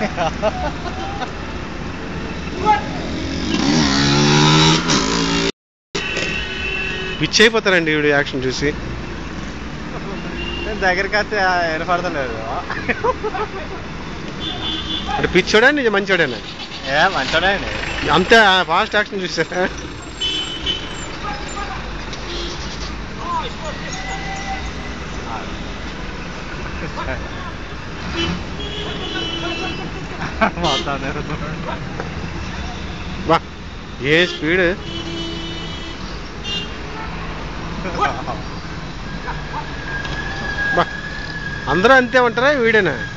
పిచ్చి అయిపోతారండి వీడు యాక్షన్ చూసి. నేను దగ్గరికి వస్తే వినపడతలేదు. అంటే పిచ్చోడా నిజం మంచోడేనా? మంచోడే అండి. అంతే ఫాస్ట్ యాక్షన్ చూసారా? బా ఏ స్పీడ్! బా అందరూ అంతే ఉంటారా వీడేనా?